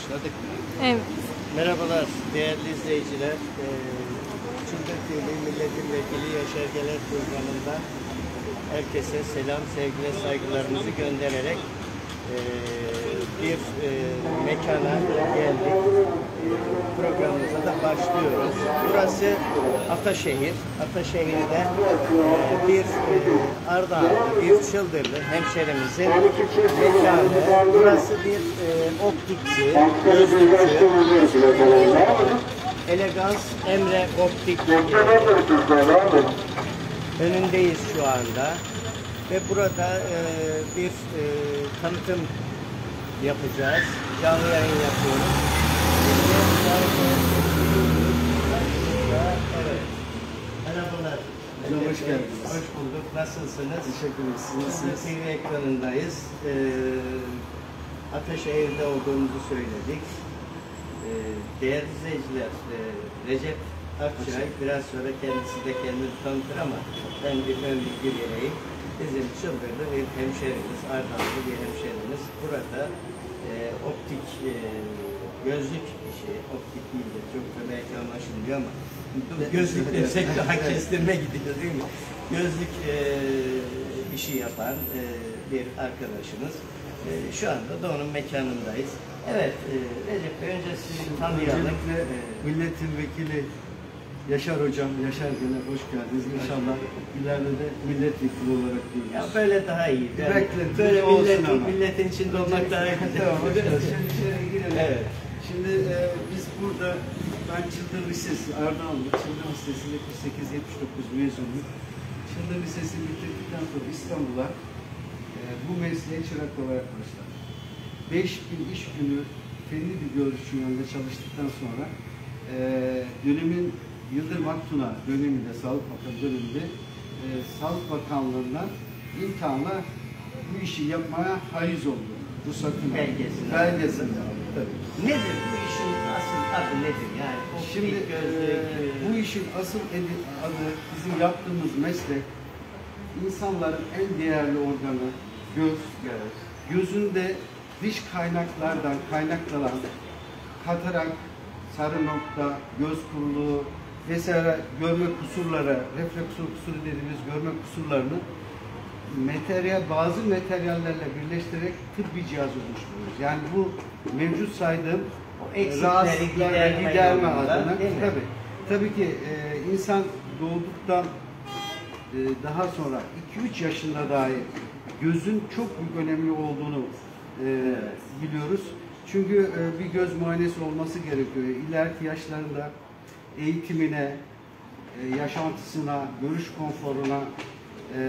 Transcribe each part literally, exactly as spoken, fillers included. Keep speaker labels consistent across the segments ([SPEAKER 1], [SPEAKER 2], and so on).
[SPEAKER 1] Başladık mı?
[SPEAKER 2] Evet.
[SPEAKER 1] Merhabalar değerli izleyiciler. Ee, Çıldır T V Milletvekili Yaşar Geler programından herkese selam, sevgi ve saygılarımızı göndererek e, bir e, mekana geldik. Programımıza da başlıyoruz. Burası Ataşehir. Ataşehir'de e, bir e, Ardahanlı, bir Çıldırlı hemşerimizin mekanı. Burası bir e, optikçi, gözlükçü. Elegans Emre Optik önündeyiz şu anda ve burada e, bir e, tanıtım yapacağız. Canlı yayın yapıyoruz. Evet. Merhabalar.
[SPEAKER 3] Hocam hoş geldiniz.
[SPEAKER 1] Hoş bulduk. Nasılsınız?
[SPEAKER 3] Teşekkür ederiz. Siz nasılsınız?
[SPEAKER 1] T V ekranındayız. Ee, Ataşehir'de olduğumuzu söyledik. Ee, değerli izleyiciler, e, Recep Akçay, biraz sonra kendisi de kendini tanıtır ama ben bir ön bilgi vereyim. Bizim Çıldırlı bir hemşerimiz, Ardahanlı bir hemşerimiz. Burada e, optik e, gözlük işi, optik değil de çok da belki anlaşılmıyor ama gözlük desek daha kestirme gidiyor değil mi? Gözlük e, işi yapan e, bir arkadaşımız. E, şu anda da onun mekanındayız. Evet, e, Recep Bey, önce sizi tanıyalım.
[SPEAKER 3] Öncelikle
[SPEAKER 1] E,
[SPEAKER 3] milletin vekili Yaşar Hocam, Yaşar Geler hoş geldiniz. İnşallah ileride de milletvekili olarak görürüz.
[SPEAKER 1] Ya böyle daha iyi. Yani
[SPEAKER 3] Bekle,
[SPEAKER 1] böyle
[SPEAKER 3] olsun
[SPEAKER 1] millet,
[SPEAKER 3] ama.
[SPEAKER 1] milletin içinde olmak daha iyi.
[SPEAKER 3] Tamam, hoş geldiniz. Şimdi içeri girelim.
[SPEAKER 1] Evet.
[SPEAKER 3] Şimdi e, biz burada, ben Çıldır Lisesi, Ardahanlı, Çıldır Lisesi yetmiş sekiz yetmiş dokuz mezunuyum. Çıldır Lisesi bitirdikten sonra İstanbul'a e, bu mesleğe çırak olarak başladım. beş bin iş günü fenli bir görüşçü yönünde çalıştıktan sonra e, dönemin Yıldırım Aktun'a döneminde, Sağlık Bakanı döneminde e, Sağlık Bakanlığı'ndan imtihanla bu işi yapmaya haiz oldu. Ruhsatını
[SPEAKER 1] Belgesini.
[SPEAKER 3] Belgesini aldı. Tabii.
[SPEAKER 1] Nedir bu işin asıl adı nedir? Yani optik,
[SPEAKER 3] Şimdi
[SPEAKER 1] gözlük,
[SPEAKER 3] e, bu işin asıl edi- adı bizim yaptığımız meslek insanların en değerli organı göz.
[SPEAKER 1] göz.
[SPEAKER 3] Gözünde dış kaynaklardan kaynaklanan katarak, sarı nokta, göz kuruluğu vesaire görme kusurları, refleksiyon kusuru dediğimiz görme kusurlarını materyal, bazı materyallerle birleştirerek tıbbi cihaz oluşturuyoruz. Yani bu mevcut saydığım
[SPEAKER 1] O eksikleri
[SPEAKER 3] rahatsızlıkları
[SPEAKER 1] giderme
[SPEAKER 3] giderme
[SPEAKER 1] yolunda,
[SPEAKER 3] adına
[SPEAKER 1] değil mi?
[SPEAKER 3] tabii. Tabii ki e, insan doğduktan e, daha sonra iki üç yaşında dahi gözün çok büyük önemli olduğunu e,
[SPEAKER 1] Evet.
[SPEAKER 3] biliyoruz. Çünkü e, bir göz muayenesi olması gerekiyor. İleriki yaşlarında eğitimine, e, yaşantısına, görüş konforuna e,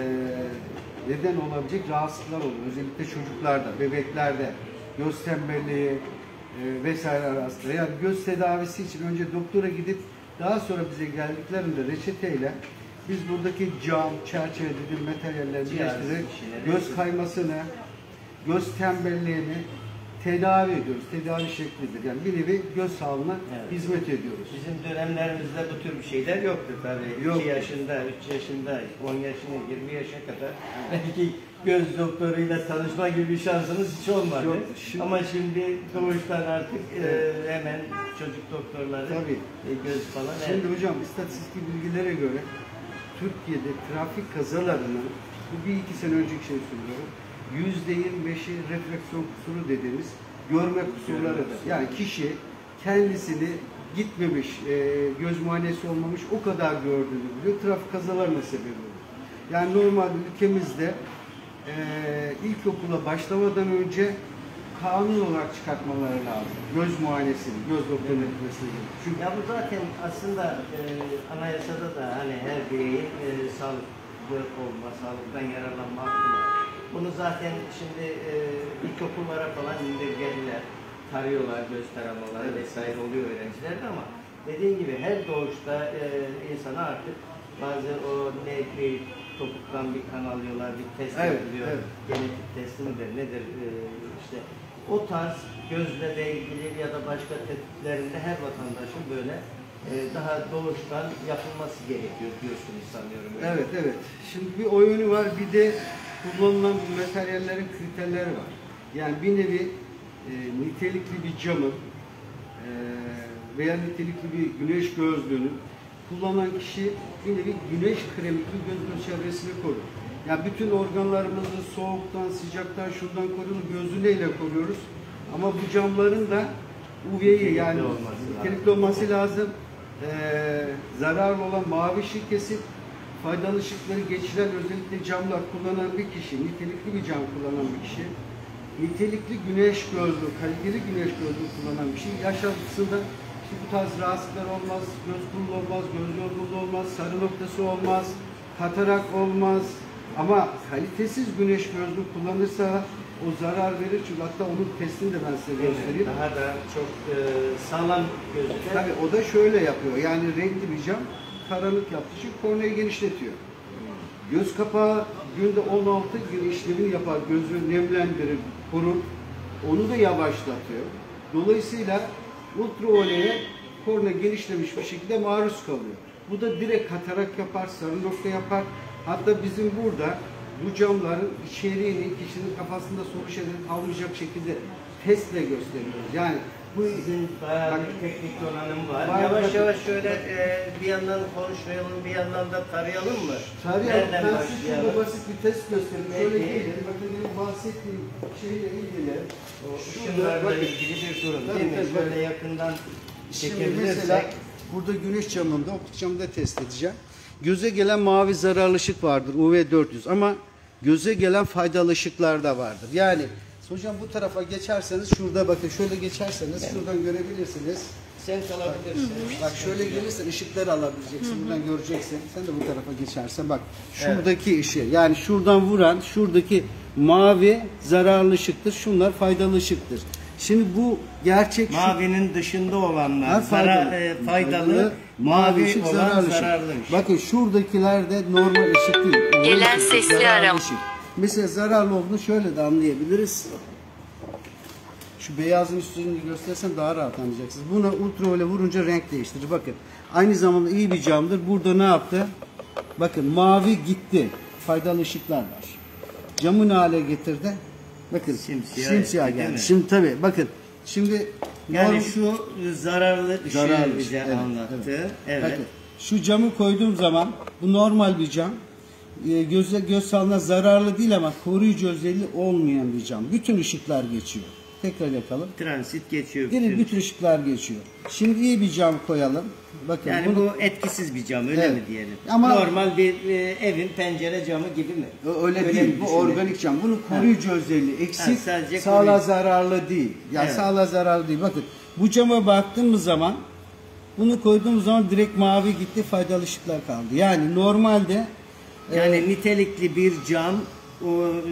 [SPEAKER 3] neden olabilecek rahatsızlıklar oluyor. Özellikle çocuklarda, bebeklerde, göz tembelliği e, vesaire arasında. Yani göz tedavisi için önce doktora gidip daha sonra bize geldiklerinde reçeteyle biz buradaki cam, çerçeve dediğim materyalleri
[SPEAKER 1] Cihaz
[SPEAKER 3] birleştirerek
[SPEAKER 1] işleri.
[SPEAKER 3] göz kaymasını, göz tembelliğini tedavi ediyoruz. Tedavi şeklidir. Yani bir nevi göz sağlığına
[SPEAKER 1] Evet.
[SPEAKER 3] hizmet ediyoruz.
[SPEAKER 1] Bizim dönemlerimizde bu tür bir şeyler yoktu tabii.
[SPEAKER 3] Yok.
[SPEAKER 1] iki yaşında, üç yaşında, on yaşında, yirmi yaşa kadar belki göz doktoruyla tanışma gibi bir şansınız hiç olmadı.
[SPEAKER 3] Yok, şimdi-
[SPEAKER 1] Ama şimdi doğuştan artık e,
[SPEAKER 3] Evet.
[SPEAKER 1] hemen çocuk doktorları
[SPEAKER 3] Tabii.
[SPEAKER 1] e, göz falan.
[SPEAKER 3] Şimdi
[SPEAKER 1] evet.
[SPEAKER 3] hocam istatistik bilgilere göre Türkiye'de trafik kazalarının, bu bir iki sene önceki şey söylüyorum, yüzde yirmi beşi refleksiyon kusuru dediğimiz görme kusurlarıdır. Yani kişi kendisini gitmemiş, e, göz muayenesi olmamış, o kadar gördüğünü biliyor, trafik kazalarına sebep olur. Yani normalde ülkemizde e, ilkokula başlamadan önce kanun olarak çıkartmaları lazım. Göz muayenesini, göz doktorunun etmesini. Çünkü
[SPEAKER 1] Ya bu zaten aslında e, anayasada da hani her bireyin e, sağlıklı olma, sağlıktan yararlanma hakkı var. Bunu zaten şimdi e, ilkokullara falan indirgediler. Tarıyorlar, göz taramaları
[SPEAKER 3] Evet.
[SPEAKER 1] vesaire oluyor öğrencilerde ama dediğin gibi her doğuşta e, insana artık bazı o ne bir topuktan bir kan alıyorlar, bir test
[SPEAKER 3] Evet,
[SPEAKER 1] yapılıyor.
[SPEAKER 3] evet.
[SPEAKER 1] Genetik testi midir, nedir e, işte o tarz gözle de ilgili ya da başka tetkiklerinde her vatandaşın böyle e, daha doğuştan yapılması gerekiyor diyorsunuz sanıyorum. öyle.
[SPEAKER 3] Evet, evet. Şimdi bir oyunu var, bir de kullanılan bu materyallerin kriterleri var. Yani bir nevi e, nitelikli bir camın e, veya nitelikli bir güneş gözlüğünün kullanan kişi bir nevi güneş kremi gibi gözünün çevresini korur. Yani bütün organlarımızı soğuktan, sıcaktan, şundan koruyalım, gözü neyle koruyoruz? Ama bu camların da U V'yi yani nitelikli olması lazım. Ee, zararlı olan mavi ışığı kesip faydalı ışıkları geçiren özellikle camlar kullanan bir kişi, nitelikli bir cam kullanan bir kişi, nitelikli güneş gözlüğü, kaliteli güneş gözlüğü kullanan bir kişi yaşantısında işte bu tarz rahatsızlıklar olmaz, göz kurulu olmaz, göz yorgunluğu olmaz, sarı noktası olmaz, katarak olmaz. Ama kalitesiz güneş gözlüğü kullanırsa o zarar verir, çünkü hatta onun testini de ben size göstereyim.
[SPEAKER 1] Daha da çok e, sağlam gözüküyor.
[SPEAKER 3] Tabii o da şöyle yapıyor, yani renkli bir cam karanlık yaptığı için korneayı genişletiyor. Göz kapağı günde on altı gün işlemini yapar, gözü nemlendirir, kurur, onu da yavaşlatıyor. Dolayısıyla ultravioleye kornea genişlemiş bir şekilde maruz kalıyor. Bu da direkt katarak yapar, sarı nokta yapar. Hatta bizim burada bu camların içeriğini kişinin kafasında soru işaretini almayacak şekilde testle gösteriyoruz. Yani bu
[SPEAKER 1] Sizin bayağı
[SPEAKER 3] bak,
[SPEAKER 1] bir teknik donanım var.
[SPEAKER 3] Var,
[SPEAKER 1] yavaş
[SPEAKER 3] bakın.
[SPEAKER 1] yavaş şöyle e, bir yandan konuşmayalım, bir yandan da tarayalım mı?
[SPEAKER 3] Tarayalım.
[SPEAKER 1] Nereden
[SPEAKER 3] Ben size şurada
[SPEAKER 1] başlayalım?
[SPEAKER 3] basit bir test göstereyim.
[SPEAKER 1] Peki.
[SPEAKER 3] Şöyle gelin. Bakın benim bahsettiğim şeyle ilgili.
[SPEAKER 1] O
[SPEAKER 3] Şurada
[SPEAKER 1] ışınlarla
[SPEAKER 3] bakın.
[SPEAKER 1] ilgili bir durum
[SPEAKER 3] Tabii,
[SPEAKER 1] değil mi?
[SPEAKER 3] tabii,
[SPEAKER 1] Şöyle
[SPEAKER 3] bakın.
[SPEAKER 1] yakından
[SPEAKER 3] Şimdi
[SPEAKER 1] çekebilirsek.
[SPEAKER 3] mesela burada güneş camında, optik camda test edeceğim. Göze gelen mavi zararlı ışık vardır, U V dört yüz, ama göze gelen faydalı ışıklar da vardır. Yani hocam bu tarafa geçerseniz, şurada bakın şöyle geçerseniz şuradan görebilirsiniz.
[SPEAKER 1] Sen kalabilirsin.
[SPEAKER 3] Bak şöyle gelirsen ışıkları alabileceksin, buradan göreceksin. Sen de bu tarafa geçersen bak şuradaki ışığı, yani şuradan vuran şuradaki mavi zararlı ışıktır. Şunlar faydalı ışıktır. Şimdi bu gerçek şu-
[SPEAKER 1] Mavinin dışında olanlar
[SPEAKER 3] Ha,
[SPEAKER 1] faydalı, e, faydalı, mavi
[SPEAKER 3] ışık,
[SPEAKER 1] olan
[SPEAKER 3] zararlı
[SPEAKER 1] zararlı,
[SPEAKER 3] ışık.
[SPEAKER 1] ışık.
[SPEAKER 3] Bakın şuradakiler de normal ışık değil.
[SPEAKER 2] Gelen
[SPEAKER 3] Işık,
[SPEAKER 2] sesli
[SPEAKER 3] zararlı
[SPEAKER 2] arama.
[SPEAKER 3] ışık. Mesela zararlı olduğunu şöyle de anlayabiliriz. Şu beyazın üstünü göstersen daha rahat anlayacaksınız. Buna ultraviyole vurunca renk değiştirir. Bakın aynı zamanda iyi bir camdır. Burada ne yaptı? Bakın mavi gitti. Faydalı ışıklar var. Camı ne hale getirdi? Bakın
[SPEAKER 1] Simsiyah
[SPEAKER 3] simsiyah
[SPEAKER 1] etti, değil
[SPEAKER 3] geldi.
[SPEAKER 1] mi?
[SPEAKER 3] Şimdi tabii bakın. Şimdi
[SPEAKER 1] Yani
[SPEAKER 3] norm-
[SPEAKER 1] şu zararlı ışığı
[SPEAKER 3] Zararlı
[SPEAKER 1] bize
[SPEAKER 3] ışık, evet,
[SPEAKER 1] anlattı.
[SPEAKER 3] evet.
[SPEAKER 1] Evet.
[SPEAKER 3] Bakın, şu camı koyduğum zaman bu normal bir cam. Ee, göze göz sağlığına zararlı değil ama koruyucu özelliği olmayan bir cam. Bütün ışıklar geçiyor. Tekrar yakalım.
[SPEAKER 1] Transit geçiyor.
[SPEAKER 3] Gelin
[SPEAKER 1] bütün.
[SPEAKER 3] bütün ışıklar geçiyor. Şimdi iyi bir cam koyalım. Bakın
[SPEAKER 1] Yani
[SPEAKER 3] bunu-
[SPEAKER 1] bu etkisiz bir cam, öyle
[SPEAKER 3] Evet.
[SPEAKER 1] mi diyelim?
[SPEAKER 3] Ama-
[SPEAKER 1] Normal bir e, evin pencere camı gibi mi?
[SPEAKER 3] öyle,
[SPEAKER 1] Öyle
[SPEAKER 3] değil.
[SPEAKER 1] mi
[SPEAKER 3] Bu
[SPEAKER 1] düşünelim?
[SPEAKER 3] organik cam. Bunun koruyucu özelliği eksik.
[SPEAKER 1] Ha, sadece
[SPEAKER 3] sağlığa
[SPEAKER 1] koruyucu.
[SPEAKER 3] zararlı değil. Yani
[SPEAKER 1] Evet.
[SPEAKER 3] sağlığa zararlı değil. Bakın bu cama baktığımız zaman, bunu koyduğumuz zaman direkt mavi gitti, faydalı ışıklar kaldı. Yani normalde
[SPEAKER 1] Yani
[SPEAKER 3] e,
[SPEAKER 1] nitelikli bir cam o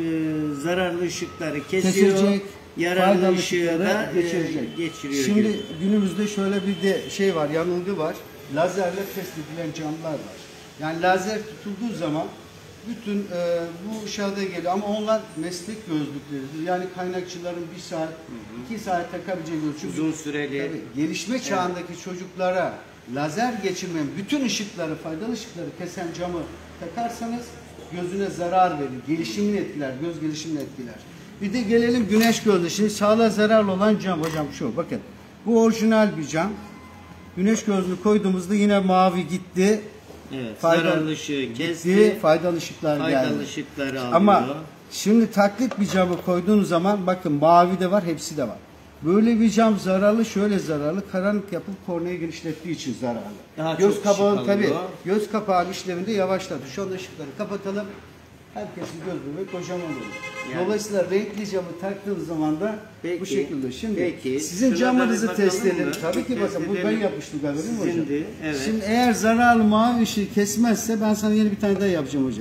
[SPEAKER 1] e, zararlı ışıkları kesiyor,
[SPEAKER 3] kesecek,
[SPEAKER 1] yararlı
[SPEAKER 3] faydalı
[SPEAKER 1] ışığı
[SPEAKER 3] ışıkları
[SPEAKER 1] da e,
[SPEAKER 3] geçirecek.
[SPEAKER 1] geçiriyor.
[SPEAKER 3] Şimdi
[SPEAKER 1] gibi.
[SPEAKER 3] günümüzde şöyle bir de şey var, yanılgı var. Lazerle test edilen camlar var. Yani lazer tutulduğu zaman bütün e, bu ışığa da geliyor, ama onlar meslek gözlükleridir. Yani kaynakçıların bir saat, iki saat takabileceği gözlük. Çünkü
[SPEAKER 1] Uzun süreli.
[SPEAKER 3] tabii, gelişme çağındaki çocuklara lazer geçirmeyen, bütün ışıkları, faydalı ışıkları kesen camı takarsanız gözüne zarar verir, gelişimini etkiler, göz gelişimini etkiler. Bir de gelelim güneş gözlüğü. Şimdi sağlığa zararlı olan cam hocam şu, bakın. Bu orijinal bir cam. Güneş gözlüğü koyduğumuzda yine mavi gitti.
[SPEAKER 1] Evet,
[SPEAKER 3] Faydalı-
[SPEAKER 1] zararlı ışığı kesti,
[SPEAKER 3] Gitti, faydalı ışıklar
[SPEAKER 1] faydalı
[SPEAKER 3] geldi.
[SPEAKER 1] ışıkları alıyor.
[SPEAKER 3] Ama şimdi taklit bir camı koyduğunuz zaman bakın mavi de var, hepsi de var. Böyle bir cam zararlı, şöyle zararlı, karanlık yapıp korneayı genişlettiği için zararlı.
[SPEAKER 1] Daha
[SPEAKER 3] göz
[SPEAKER 1] çok
[SPEAKER 3] kapağı
[SPEAKER 1] ışık
[SPEAKER 3] tabii,
[SPEAKER 1] alıyor.
[SPEAKER 3] göz kapağı işleminde yavaşladı. Şu anda ışıkları kapatalım. Herkesin göz bebeği kocaman olur.
[SPEAKER 1] Yani.
[SPEAKER 3] Dolayısıyla renkli camı taktığınız zaman da
[SPEAKER 1] Peki,
[SPEAKER 3] bu şekilde. Şimdi
[SPEAKER 1] peki.
[SPEAKER 3] sizin
[SPEAKER 1] Şuna
[SPEAKER 3] camınızı
[SPEAKER 1] da bir
[SPEAKER 3] test
[SPEAKER 1] bakalım
[SPEAKER 3] edelim.
[SPEAKER 1] mı?
[SPEAKER 3] Tabii ki
[SPEAKER 1] Test
[SPEAKER 3] bakın bu ben
[SPEAKER 1] edelim.
[SPEAKER 3] yapmıştım galiba değil mi hocam?
[SPEAKER 1] Sizindi, evet.
[SPEAKER 3] Şimdi eğer zararlı mavi ışığı kesmezse ben sana yeni bir tane daha yapacağım hocam.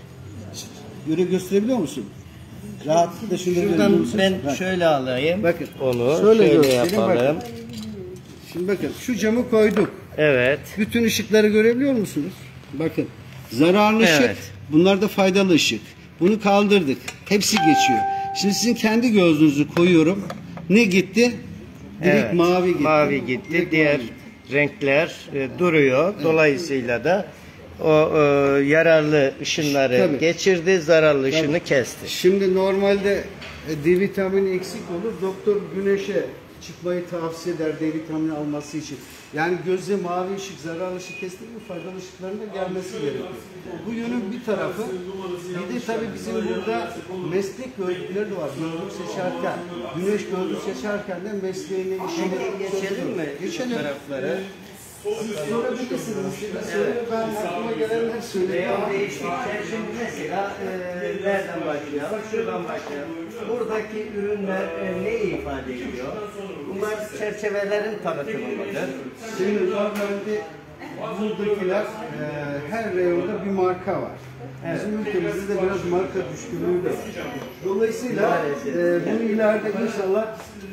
[SPEAKER 3] Göre gösterebiliyor musun? Rahatlıkla şunu
[SPEAKER 1] Şuradan
[SPEAKER 3] görebiliyor musun?
[SPEAKER 1] ben
[SPEAKER 3] Bak.
[SPEAKER 1] şöyle alayım.
[SPEAKER 3] Bakın.
[SPEAKER 1] Onu
[SPEAKER 3] Şöyle
[SPEAKER 1] şöyle,
[SPEAKER 3] göstereyim,
[SPEAKER 1] yapalım.
[SPEAKER 3] bakın. Şimdi bakın şu camı koyduk.
[SPEAKER 1] Evet.
[SPEAKER 3] Bütün ışıkları görebiliyor musunuz? Bakın. Zararlı ışık.
[SPEAKER 1] Evet.
[SPEAKER 3] Bunlar da faydalı ışık. Bunu kaldırdık. Hepsi geçiyor. Şimdi sizin kendi gözünüzü koyuyorum. Ne gitti? Direkt
[SPEAKER 1] Evet,
[SPEAKER 3] mavi gitti.
[SPEAKER 1] Mavi gitti.
[SPEAKER 3] Direkt
[SPEAKER 1] Diğer
[SPEAKER 3] mavi gitti.
[SPEAKER 1] renkler e, duruyor. Dolayısıyla da o e, yararlı ışınları
[SPEAKER 3] Tabii.
[SPEAKER 1] geçirdi, zararlı
[SPEAKER 3] Tabii.
[SPEAKER 1] ışını kesti.
[SPEAKER 3] Şimdi normalde e, D vitamini eksik olur. Doktor güneşe çıkmayı tavsiye eder D vitamini alması için. Yani gözde mavi ışık, zararlı ışık kestiği gibi faydalı ışıkların da gelmesi gerekiyor. Bu yönün bir tarafı. Bir de tabii bizim burada meslek gördükleri de var. Gözlük seçerken, güneş gözlük seçerken de mesleğini, işini...
[SPEAKER 1] Geçelim mi?
[SPEAKER 3] Geçelim.
[SPEAKER 1] Taraflara.
[SPEAKER 3] Siz sorabilirsiniz. Söyle, ben aklıma gelenler söyleyeyim.
[SPEAKER 1] Reyon değiştikçe şimdi mesela e, nereden başlayalım? Şuradan başlayalım. Buradaki ürünler e, ne ifade ediyor? Bunlar çerçevelerin tanıtımı mıdır?
[SPEAKER 3] Şimdi normalde buradakiler e, her reyonda bir marka var. Bizim ülkemizde de biraz marka düşkünlüğü de var. Dolayısıyla e, bunu ileride inşallah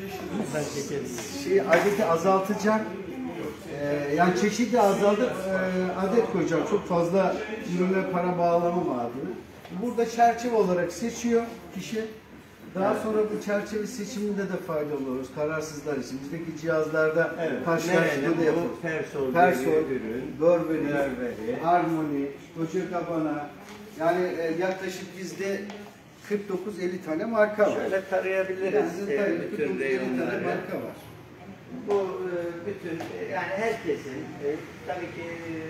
[SPEAKER 3] şey, adeti azaltacak. E, yani çeşitli azaltıp e, adet koyacak. Çok fazla ürüne para bağlamam adına. Burada çerçeve olarak seçiyor kişi. Daha sonra bu çerçeve seçiminde de faydalı oluruz kararsızlar için. Bizdeki cihazlarda
[SPEAKER 1] Evet.
[SPEAKER 3] karşılaştırma da
[SPEAKER 1] Bu
[SPEAKER 3] yapıyoruz.
[SPEAKER 1] Persol,
[SPEAKER 3] Persol,
[SPEAKER 1] ürün,
[SPEAKER 3] Burberry,
[SPEAKER 1] Burberry,
[SPEAKER 3] Harmony, Copacabana. Yani e, yaklaşık bizde kırk dokuz elli tane marka var.
[SPEAKER 1] şöyle tarayabiliriz
[SPEAKER 3] Yani
[SPEAKER 1] e,
[SPEAKER 3] tabii
[SPEAKER 1] bütün
[SPEAKER 3] kırk dokuz elli tane
[SPEAKER 1] reyonları.
[SPEAKER 3] marka var.
[SPEAKER 1] Bu e, bütün e, yani herkesin e, tabii ki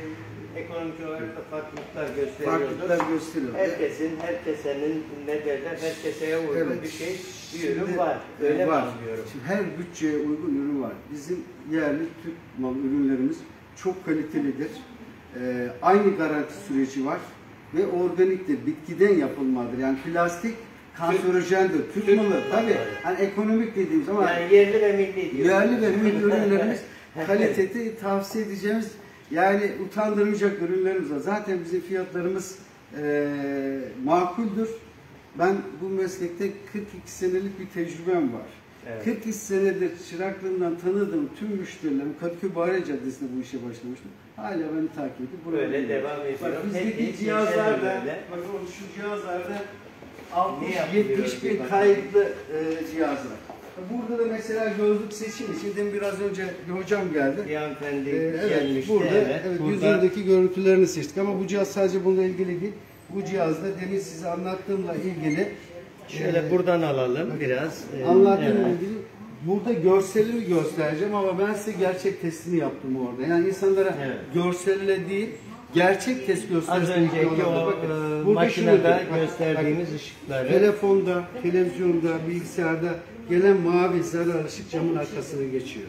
[SPEAKER 1] e, ekonomik olarak da farklılıklar gösteriyordur.
[SPEAKER 3] Farklılıklar gösteriyor.
[SPEAKER 1] Herkesin, herkesenin ne derler, herkeseye uygun
[SPEAKER 3] Evet.
[SPEAKER 1] bir şey, bir ürün
[SPEAKER 3] Şimdi,
[SPEAKER 1] var.
[SPEAKER 3] e,
[SPEAKER 1] Öyle mi
[SPEAKER 3] var.
[SPEAKER 1] anlıyorum?
[SPEAKER 3] Şimdi her bütçeye uygun ürün var. Bizim yerli Türk mal ürünlerimiz çok kalitelidir. Ee, aynı garanti süreci var ve organiktir. Bitkiden yapılmadır. Yani plastik kanserojendir. Türk,
[SPEAKER 1] Türk
[SPEAKER 3] malı.
[SPEAKER 1] malı.
[SPEAKER 3] Tabii. Hani ekonomik dediğimiz ama
[SPEAKER 1] Yani yerli ve milli diyor.
[SPEAKER 3] yerli ve milli ürünlerimiz kaliteti tavsiye edeceğimiz, yani utandırmayacak ürünlerimiz var. Zaten bizim fiyatlarımız e, makuldür. Ben bu meslekte kırk iki senelik bir tecrübem var.
[SPEAKER 1] Evet.
[SPEAKER 3] kırk iki senedir çıraklığımdan tanıdığım tüm müşterilerim Kadıköy Bahariye Caddesi'nde bu işe başlamıştım. Hala beni takip edip buraya
[SPEAKER 1] Böyle
[SPEAKER 3] geliyor.
[SPEAKER 1] devam ediyor.
[SPEAKER 3] Bak bizdeki
[SPEAKER 1] Peki,
[SPEAKER 3] cihazlarda,
[SPEAKER 1] böyle.
[SPEAKER 3] bakın şu cihazlarda altmış
[SPEAKER 1] Ne yapılıyor?
[SPEAKER 3] yetmiş bin
[SPEAKER 1] Bakın.
[SPEAKER 3] kayıtlı e, cihazlar. Burada da mesela gözlük seçim için, demin biraz önce bir hocam geldi.
[SPEAKER 1] Bir hanımefendi
[SPEAKER 3] Ee, evet,
[SPEAKER 1] gelmişti.
[SPEAKER 3] burada,
[SPEAKER 1] evet,
[SPEAKER 3] evet,
[SPEAKER 1] burada
[SPEAKER 3] yüzündeki görüntülerini seçtik ama bu cihaz sadece bununla ilgili değil. Bu cihazda demin size anlattığımla ilgili
[SPEAKER 1] şöyle
[SPEAKER 3] e,
[SPEAKER 1] buradan alalım biraz. Ee,
[SPEAKER 3] anlattığımla
[SPEAKER 1] evet.
[SPEAKER 3] ilgili burada görselini göstereceğim ama ben size gerçek testini yaptım orada. Yani insanlara
[SPEAKER 1] Evet.
[SPEAKER 3] görselle değil, gerçek test
[SPEAKER 1] Az
[SPEAKER 3] göstersin.
[SPEAKER 1] önceki o e, makinede gösterdiğimiz ışıkları.
[SPEAKER 3] Telefonda, televizyonda, bilgisayarda gelen mavi zarar ışık camın arkasına geçiyor.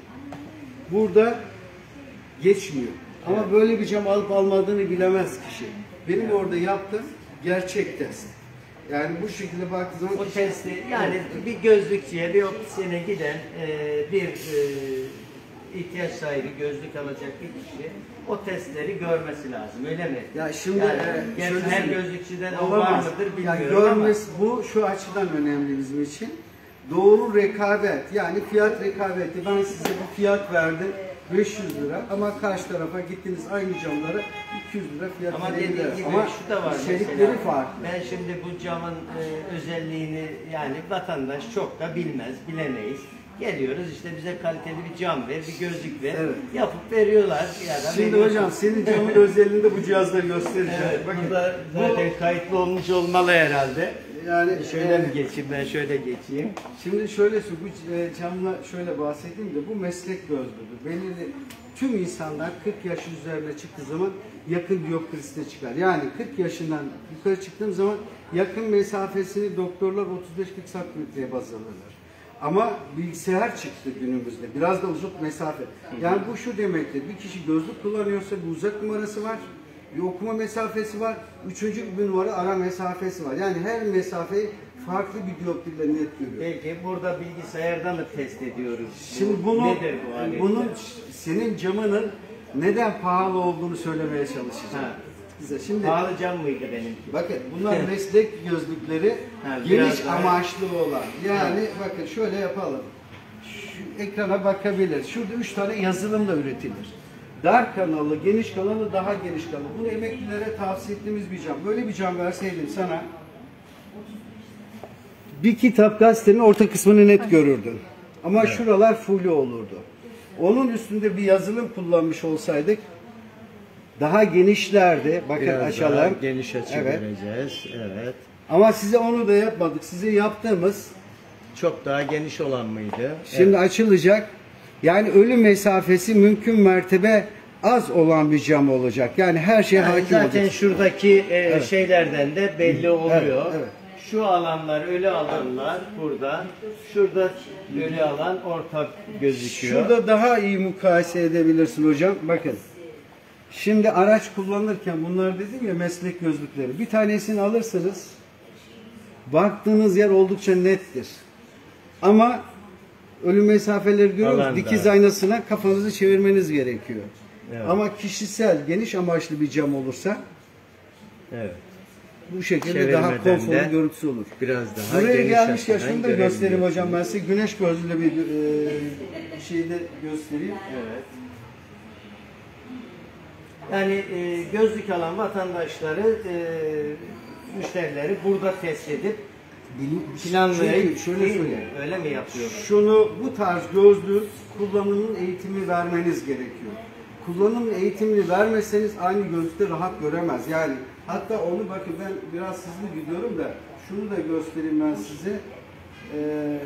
[SPEAKER 3] Burada geçmiyor. Ama
[SPEAKER 1] Evet.
[SPEAKER 3] böyle bir cam alıp almadığını bilemez kişi. Benim orada yaptığım gerçek test. Yani bu şekilde baktığı zaman
[SPEAKER 1] O
[SPEAKER 3] kişi-
[SPEAKER 1] testi yani bir gözlükçüye, bir optisyene giden e, bir e, ihtiyaç sahibi gözlük alacak bir kişi o testleri görmesi lazım, öyle mi?
[SPEAKER 3] Ya şimdi
[SPEAKER 1] yani,
[SPEAKER 3] e,
[SPEAKER 1] gerçi
[SPEAKER 3] şöyle
[SPEAKER 1] her
[SPEAKER 3] söyleyeyim.
[SPEAKER 1] gözlükçüde de o
[SPEAKER 3] Olamaz.
[SPEAKER 1] var mıdır bilmiyorum
[SPEAKER 3] yani görmesi,
[SPEAKER 1] ama.
[SPEAKER 3] bu şu açıdan önemli bizim için. Doğru rekabet, yani fiyat rekabeti. Ben size bir fiyat verdim beş yüz lira ama karşı tarafa gittiniz aynı camlara iki yüz lira fiyat
[SPEAKER 1] Ama dediğim
[SPEAKER 3] verebiliriz.
[SPEAKER 1] gibi
[SPEAKER 3] Ama
[SPEAKER 1] şu da var
[SPEAKER 3] içerikleri
[SPEAKER 1] mesela.
[SPEAKER 3] farklı.
[SPEAKER 1] Ben şimdi bu camın e, özelliğini yani vatandaş çok da bilmez, bilemeyiz. Geliyoruz işte bize kaliteli bir cam ver, bir gözlük ver.
[SPEAKER 3] Evet.
[SPEAKER 1] Yapıp veriyorlar. Ya da
[SPEAKER 3] Şimdi
[SPEAKER 1] veriyorsun.
[SPEAKER 3] hocam senin camın özelliğini de bu cihazla göstereceğim.
[SPEAKER 1] Evet,
[SPEAKER 3] Bakın,
[SPEAKER 1] burada
[SPEAKER 3] bu-
[SPEAKER 1] zaten kayıtlı olmuş olmalı herhalde.
[SPEAKER 3] yani
[SPEAKER 1] Şöyle
[SPEAKER 3] e,
[SPEAKER 1] mi geçeyim, ben şöyle geçeyim.
[SPEAKER 3] Şimdi şöyle bu e, camla şöyle bahsedeyim de bu meslek gözlüğüdür. Belirli tüm insanlar kırk yaş üzerine çıktığı zaman yakın diyoptrisine çıkar. Yani kırk yaşından yukarı çıktığım zaman yakın mesafesini doktorlar otuz beş kırk santimetreye baz alırlar. Ama bilgisayar çıktı günümüzde. Biraz da uzak mesafe. Yani bu şu demektir. Bir kişi gözlük kullanıyorsa bir uzak numarası var. Bir okuma mesafesi var. Üçüncü bir numara ara mesafesi var. Yani her mesafeyi farklı bir diyoptriyle net görüyor.
[SPEAKER 1] Peki burada bilgisayarda mı test ediyoruz?
[SPEAKER 3] Şimdi bunu,
[SPEAKER 1] nedir bu aletler?
[SPEAKER 3] bunun senin camının neden pahalı olduğunu söylemeye çalışacağım.
[SPEAKER 1] Ha.
[SPEAKER 3] Size şimdi
[SPEAKER 1] Pahalı cam mıydı benimki?
[SPEAKER 3] bakın bunlar meslek gözlükleri,
[SPEAKER 1] Ha,
[SPEAKER 3] geniş
[SPEAKER 1] biraz daha-
[SPEAKER 3] amaçlı olan. Yani bakın şöyle yapalım. Şu ekrana bakabilir. Şurada üç tane yazılımla üretilir. Dar kanalı, geniş kanalı, daha geniş kanalı. Bunu emeklilere tavsiye ettiğimiz bir cam. Böyle bir cam verseydim sana bir kitap gazetenin orta kısmını net görürdün. Ama
[SPEAKER 1] Evet.
[SPEAKER 3] şuralar full olurdu. Onun üstünde bir yazılım kullanmış olsaydık daha genişlerdi. Bakın
[SPEAKER 1] Biraz daha
[SPEAKER 3] açalım.
[SPEAKER 1] geniş açı
[SPEAKER 3] Evet.
[SPEAKER 1] vereceğiz. Evet.
[SPEAKER 3] Ama size onu da yapmadık. Size yaptığımız
[SPEAKER 1] Çok daha geniş olan mıydı?
[SPEAKER 3] şimdi açılacak. Yani ölü mesafesi mümkün mertebe az olan bir cam olacak. Yani her şeye
[SPEAKER 1] Yani
[SPEAKER 3] hakim
[SPEAKER 1] zaten
[SPEAKER 3] olacak.
[SPEAKER 1] şuradaki e, şeylerden de belli oluyor.
[SPEAKER 3] evet.
[SPEAKER 1] Şu alanlar, ölü alanlar burada. Şurada ölü alan ortak gözüküyor.
[SPEAKER 3] Şurada daha iyi mukayese edebilirsin hocam. Bakın. Şimdi araç kullanırken bunlar dedim ya meslek gözlükleri. Bir tanesini alırsınız. Baktığınız yer oldukça nettir. Ama ölü mesafeleri görüyoruz.
[SPEAKER 1] Alanda.
[SPEAKER 3] Dikiz aynasına kafanızı çevirmeniz gerekiyor.
[SPEAKER 1] Evet.
[SPEAKER 3] Ama kişisel, geniş amaçlı bir cam olursa
[SPEAKER 1] Evet.
[SPEAKER 3] bu şekilde
[SPEAKER 1] Çevirmeden
[SPEAKER 3] daha konforlu
[SPEAKER 1] de
[SPEAKER 3] görüntüsü olur.
[SPEAKER 1] Biraz daha
[SPEAKER 3] Buraya
[SPEAKER 1] geniş
[SPEAKER 3] gelmiş ya
[SPEAKER 1] açıdan
[SPEAKER 3] şunu da göstereyim
[SPEAKER 1] görebiliyorsunuz.
[SPEAKER 3] hocam ben size güneş gözlüğüyle bir e, şeyi de göstereyim.
[SPEAKER 1] Evet. Yani e, gözlük alan vatandaşları, e, müşterileri burada test edip planlayıp
[SPEAKER 3] Çünkü şöyle
[SPEAKER 1] değil mi?
[SPEAKER 3] söyleyeyim.
[SPEAKER 1] Öyle mi yapıyor?
[SPEAKER 3] Şunu bu tarz gözlüğün kullanımının eğitimini vermeniz gerekiyor. Kullanım eğitimini vermezseniz aynı gözlükte rahat göremez. Yani hatta onu bakın ben biraz hızlı gidiyorum da şunu da göstereyim ben size. Ee,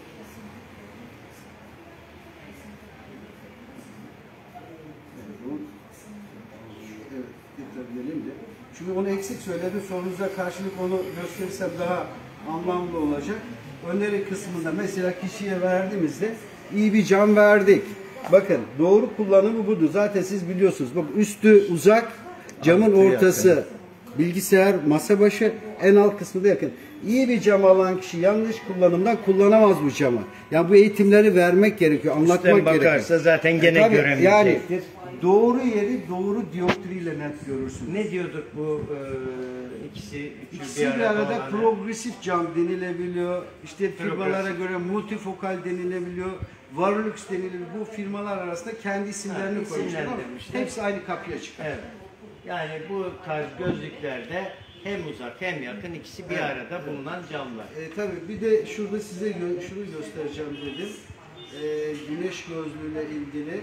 [SPEAKER 3] Evet, tekrar diyelim de. Çünkü onu eksik söyledi. Sorunuza karşılık onu gösterirsem daha anlamlı olacak. Öneri kısmında mesela kişiye verdiğimizde iyi bir cam verdik. Bakın doğru kullanımı budur. Zaten siz biliyorsunuz. Bak üstü uzak, camın
[SPEAKER 1] Altı
[SPEAKER 3] ortası
[SPEAKER 1] yakın.
[SPEAKER 3] bilgisayar, masa başı, en alt kısmı da yakın. İyi bir cam alan kişi yanlış kullanımdan kullanamaz bu camı. Yani bu eğitimleri vermek gerekiyor, anlatmak
[SPEAKER 1] Üstten
[SPEAKER 3] gerekiyor.
[SPEAKER 1] bakarsa zaten gene
[SPEAKER 3] tabii,
[SPEAKER 1] göremeyecektir.
[SPEAKER 3] Yani doğru yeri doğru dioptriyle net görürsün.
[SPEAKER 1] Ne diyorduk bu e, ikisi, üçü
[SPEAKER 3] İkisi bir arada
[SPEAKER 1] olan-
[SPEAKER 3] progresif cam denilebiliyor. İşte firmalara
[SPEAKER 1] Progresif.
[SPEAKER 3] göre multifokal denilebiliyor. Varolux denilebiliyor. Bu firmalar arasında kendi isimlerini
[SPEAKER 1] Ha,
[SPEAKER 3] koymuşlar ama
[SPEAKER 1] isimlendirmişler.
[SPEAKER 3] hepsi aynı kapıya çıkıyor.
[SPEAKER 1] Evet. Yani bu tarz gözlüklerde hem uzak hem yakın ikisi bir
[SPEAKER 3] Evet.
[SPEAKER 1] arada bulunan camlar.
[SPEAKER 3] E, tabii bir de şurada size gö- şunu göstereceğim dedim. E, güneş gözlüğüyle ilgili.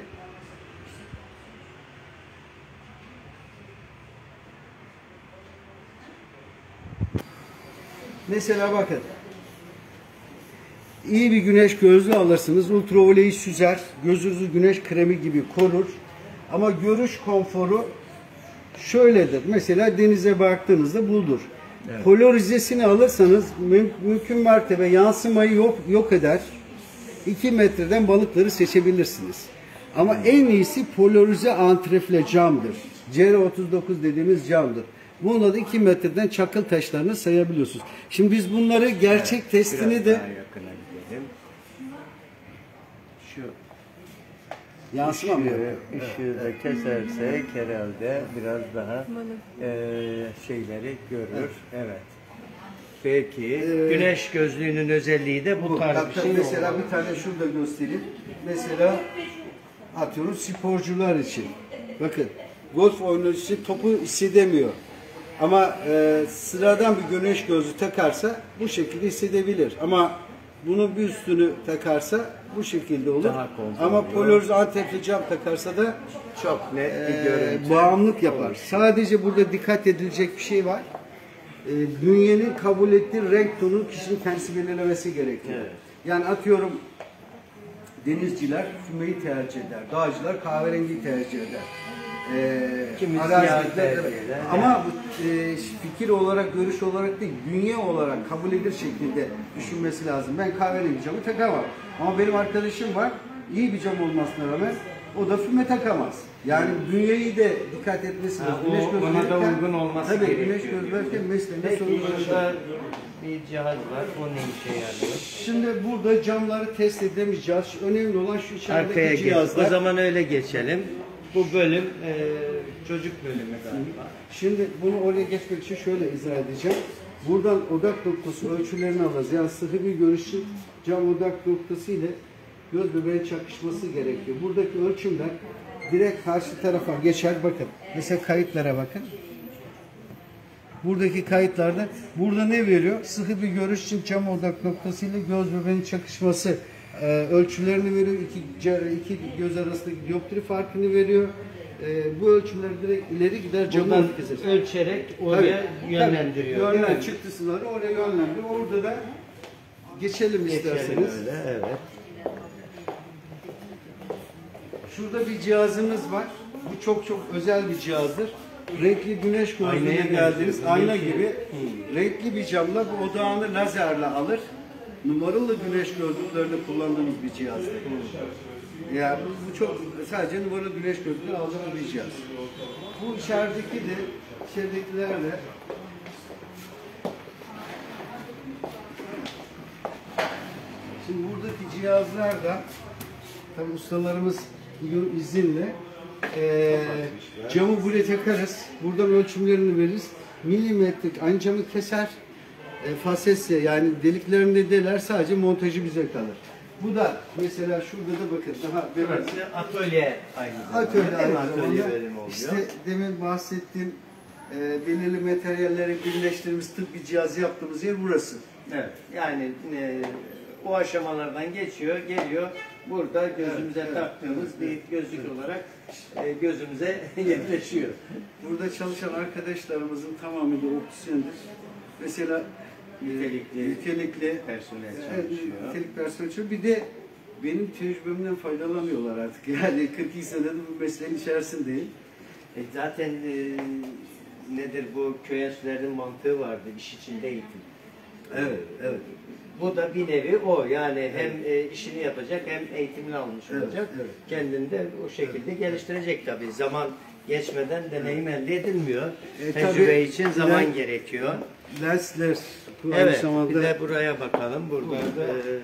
[SPEAKER 3] Mesela bakın. İyi bir güneş gözlüğü alırsınız. Ultravioleyi süzer. Gözünüzü güneş kremi gibi korur. Ama görüş konforu şöyledir. Mesela denize baktığınızda budur.
[SPEAKER 1] Evet.
[SPEAKER 3] Polarizesini alırsanız müm- mümkün mertebe yansımayı yok, yok eder. iki metreden balıkları seçebilirsiniz. Ama en iyisi polarize antrefle camdır. C R otuz dokuz dediğimiz camdır. Bununla da iki metreden çakıl taşlarını sayabiliyorsunuz. Şimdi biz bunları gerçek
[SPEAKER 1] Evet,
[SPEAKER 3] testini
[SPEAKER 1] biraz
[SPEAKER 3] de
[SPEAKER 1] daha yakına gidelim. Şu
[SPEAKER 3] yansıma mı
[SPEAKER 1] ışığı,
[SPEAKER 3] yapıyor?
[SPEAKER 1] ışığı da kesersek herhalde biraz daha e, şeyleri görür. Evet. Peki
[SPEAKER 3] Ee,
[SPEAKER 1] güneş gözlüğünün özelliği de bu
[SPEAKER 3] Bu,
[SPEAKER 1] tarz
[SPEAKER 3] hatta
[SPEAKER 1] bir şey
[SPEAKER 3] mesela
[SPEAKER 1] olmalı.
[SPEAKER 3] bir tane şurada göstereyim. Mesela atıyorum sporcular için. Bakın golf oyuncusu için topu hissedemiyor. Ama e, sıradan bir güneş gözlüğü takarsa bu şekilde hissedebilir. Ama bunun bir üstünü takarsa bu şekilde olur.
[SPEAKER 1] Daha konforlu.
[SPEAKER 3] Ama polarize antrefli cam takarsa da
[SPEAKER 1] Çok net bir
[SPEAKER 3] e,
[SPEAKER 1] görüntü.
[SPEAKER 3] bağımlılık yapar. Sadece burada dikkat edilecek bir şey var. E, bünyenin kabul ettiği renk tonu kişinin kendisi belirlemesi gerekiyor.
[SPEAKER 1] Evet.
[SPEAKER 3] Yani atıyorum denizciler fümeyi tercih eder. Dağcılar kahverengiyi tercih eder. Ee,
[SPEAKER 1] Kimisi
[SPEAKER 3] araziler-
[SPEAKER 1] siyah tercih eder.
[SPEAKER 3] Ama bu e, fikir olarak, görüş olarak değil, bünye olarak kabul edilir şekilde düşünmesi lazım. Ben kahverengi camı takamam. Ama benim arkadaşım var, iyi bir cam olmasına rağmen o da füme takamaz. Yani bünyeyi de dikkat etmesi
[SPEAKER 1] Ha,
[SPEAKER 3] lazım.
[SPEAKER 1] o-
[SPEAKER 3] Güneş
[SPEAKER 1] ona da
[SPEAKER 3] gözlüğünden-
[SPEAKER 1] uygun olması
[SPEAKER 3] tabii,
[SPEAKER 1] gerekiyor.
[SPEAKER 3] güneş gözlerken mesleğinde
[SPEAKER 1] Peki
[SPEAKER 3] sorun
[SPEAKER 1] burada
[SPEAKER 3] yaşar.
[SPEAKER 1] bir cihaz var. O ne işe yarıyor?
[SPEAKER 3] Şimdi burada camları test edemeyeceğiz. Önemli olan şu
[SPEAKER 1] Arkaya
[SPEAKER 3] içerideki
[SPEAKER 1] geç.
[SPEAKER 3] cihazlar.
[SPEAKER 1] O zaman öyle geçelim. Bu bölüm e, çocuk bölümü galiba.
[SPEAKER 3] Şimdi bunu oraya geçmek için şöyle izah edeceğim. Buradan odak noktası ölçülerini alacağız. Yani sıhhi bir görüşün cam odak noktası ile göz bebeğin çakışması gerekiyor. Buradaki ölçümler direkt karşı tarafa geçer. Bakın. Mesela kayıtlara bakın. Buradaki kayıtlarda burada ne veriyor? Sıhhi bir görüş için cam odak noktası ile göz bebeğin çakışması e, ölçülerini veriyor. İki, ce- iki göz arasındaki dioptri farkını veriyor. e, bu ölçümler direkt ileri gider camı
[SPEAKER 1] Buradan
[SPEAKER 3] keser.
[SPEAKER 1] ölçerek oraya
[SPEAKER 3] Tabii,
[SPEAKER 1] yönlendiriyor.
[SPEAKER 3] tabii.
[SPEAKER 1] değil mi?
[SPEAKER 3] Yönlen çıktısıları oraya yönlendiriyor. Orada da geçelim,
[SPEAKER 1] Geçelim
[SPEAKER 3] isterseniz.
[SPEAKER 1] öyle, evet.
[SPEAKER 3] Şurada bir cihazımız var. Bu çok çok özel bir cihazdır. Renkli güneş
[SPEAKER 1] Aynaya
[SPEAKER 3] gözlüğüne geldiniz.
[SPEAKER 1] benziyor.
[SPEAKER 3] Ayna
[SPEAKER 1] Renkli.
[SPEAKER 3] gibi
[SPEAKER 1] Hmm.
[SPEAKER 3] renkli bir camla bu odağını lazerle alır. Numaralı güneş gözlüklerinde kullandığımız bir cihazdır. Yani bu, bu çok sadece numaralı güneş gözlüğü aldığımız bir cihaz. Bu içerideki de içeridekilerle şimdi buradaki cihazlar da tabii ustalarımız bugün izinle eee camı buraya takarız. Buradan ölçümlerini veririz. Milimetrik aynı camı keser. E, fasesya yani deliklerinde deler, sadece montajı bize kalır. Bu da mesela şurada da bakın daha biraz
[SPEAKER 1] Burası atölye aynı zamanda.
[SPEAKER 3] atölye
[SPEAKER 1] değil mi?
[SPEAKER 3] aynı
[SPEAKER 1] Atölye
[SPEAKER 3] zamanda.
[SPEAKER 1] bölümü oluyor.
[SPEAKER 3] İşte demin bahsettiğim e, belirli materyalleri birleştirdiğimiz tıp bir cihazı yaptığımız yer burası.
[SPEAKER 1] Evet. Yani e, o aşamalardan geçiyor, geliyor. Burada gözümüze
[SPEAKER 3] Evet, evet,
[SPEAKER 1] taktığımız
[SPEAKER 3] evet,
[SPEAKER 1] bir gözlük olarak e, gözümüze yerleşiyor.
[SPEAKER 3] Burada çalışan arkadaşlarımızın tamamı da optisyendir. Mesela
[SPEAKER 1] Nitelikli
[SPEAKER 3] nitelikli
[SPEAKER 1] personel
[SPEAKER 3] evet,
[SPEAKER 1] çalışıyor.
[SPEAKER 3] nitelik personel çalışıyor. Bir de benim tecrübemden faydalanıyorlar artık. Yani kırk iki senedir bu mesleğin içerisindeyim.
[SPEAKER 1] E, zaten e, nedir bu köy enstitülerinin mantığı vardı, iş içinde eğitim.
[SPEAKER 3] Evet, evet.
[SPEAKER 1] Bu da bir nevi o. Yani hem e, işini yapacak hem eğitimini almış
[SPEAKER 3] Evet,
[SPEAKER 1] olacak.
[SPEAKER 3] evet.
[SPEAKER 1] Kendini de o şekilde geliştirecek tabii. Zaman geçmeden deneyim elde edilmiyor.
[SPEAKER 3] E,
[SPEAKER 1] Tecrübe
[SPEAKER 3] tabii,
[SPEAKER 1] için zaman
[SPEAKER 3] len-
[SPEAKER 1] gerekiyor.
[SPEAKER 3] Lensler. Bu aynı
[SPEAKER 1] Evet,
[SPEAKER 3] zamanda
[SPEAKER 1] bir de buraya bakalım. Burada
[SPEAKER 3] Burada-
[SPEAKER 1] e,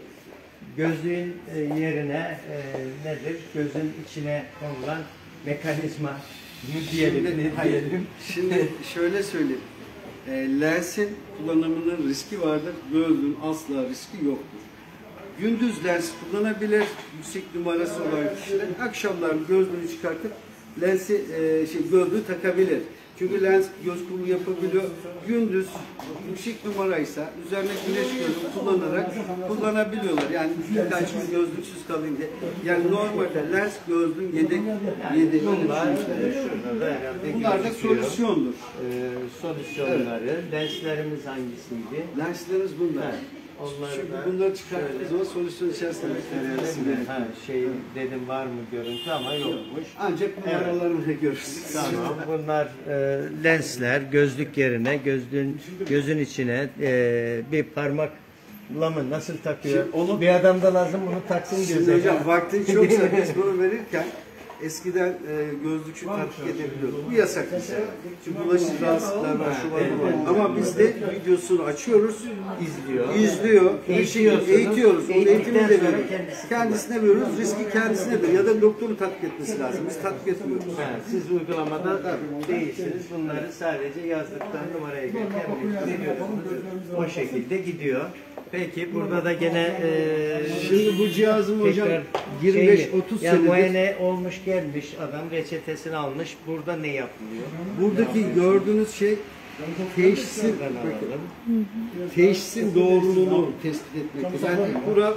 [SPEAKER 1] gözlüğün e, yerine e, nedir? Gözün içine konulan mekanizma mı diyelim,
[SPEAKER 3] Şimdi-
[SPEAKER 1] ne
[SPEAKER 3] hayır,
[SPEAKER 1] diyelim?
[SPEAKER 3] Şimdi şöyle söyleyeyim. E, lensin kullanımının riski vardır. Gözlüğün asla riski yoktur. Gündüz lens kullanabilir. Yüksek numarası olan kişiler akşamlar gözlüğünü çıkartıp lensi e, şey gözlüğü takabilir. Çünkü lens göz kuru yapabiliyor. Gündüz yüksek numaraysa üzerine güneş gözlüğü kullanarak kullanabiliyorlar. Yani birkaç gün gözlüksüz kalayım diye. Yani normalde lens gözlüğün yedek yedek.
[SPEAKER 1] Bunlar e, şurada da herhalde
[SPEAKER 3] Bunlar da
[SPEAKER 1] gözüküyor.
[SPEAKER 3] solüsyondur.
[SPEAKER 1] E, solüsyonları, lenslerimiz hangisiydi?
[SPEAKER 3] Lenslerimiz bunlar.
[SPEAKER 1] Ha, onları
[SPEAKER 3] Çünkü
[SPEAKER 1] da
[SPEAKER 3] bunları çıkarttığınız
[SPEAKER 1] şöyle-
[SPEAKER 3] zaman solüsyon içerisinde materyalisi
[SPEAKER 1] Ha, şey dedim var mı görüntü ama yokmuş.
[SPEAKER 3] ancak numaralarını görürsünüz.
[SPEAKER 1] Tamam. Bunlar e, lensler, gözlük yerine gözlüğün gözün içine e, bir parmakla mı nasıl takıyor?
[SPEAKER 3] Şimdi onu-
[SPEAKER 1] bir adam da lazım bunu taksın
[SPEAKER 3] Şimdi
[SPEAKER 1] göze.
[SPEAKER 3] hocam vaktin çoksa biz bunu verirken eskiden e, gözlükçü tatbik edebiliyorduk. Bu yasak mesela. Çünkü bulaşıcı rahatsızlıklar var, şu var, bu var. Ama biz de videosunu açıyoruz,
[SPEAKER 1] izliyor.
[SPEAKER 3] izliyor,
[SPEAKER 1] Eğitiyorsunuz.
[SPEAKER 3] eğitiyoruz. Onun eğitimini
[SPEAKER 1] Eğittikten
[SPEAKER 3] de
[SPEAKER 1] sonra
[SPEAKER 3] veriyoruz.
[SPEAKER 1] kendisi
[SPEAKER 3] Kendisine veriyoruz, riski kendisinedir. Ya da doktorun tatbik etmesi lazım. Biz tatbik etmiyoruz.
[SPEAKER 1] Ha, siz uygulamada değilsiniz. Bunları sadece yazdıktan numaraya göre kendiniz veriyorsunuz. O şekilde gidiyor. Peki burada da gene e,
[SPEAKER 3] Şimdi bu cihazım hocam
[SPEAKER 1] tekrar
[SPEAKER 3] yirmi beş
[SPEAKER 1] şey,
[SPEAKER 3] otuz
[SPEAKER 1] yani
[SPEAKER 3] senedir.
[SPEAKER 1] muayene olmuş gelmiş adam reçetesini almış. Burada ne yapılıyor?
[SPEAKER 3] Buradaki gördüğünüz şey teşhisin,
[SPEAKER 1] Buradan alalım.
[SPEAKER 3] teşhisin doğruluğunu tespit etmek. Yani bura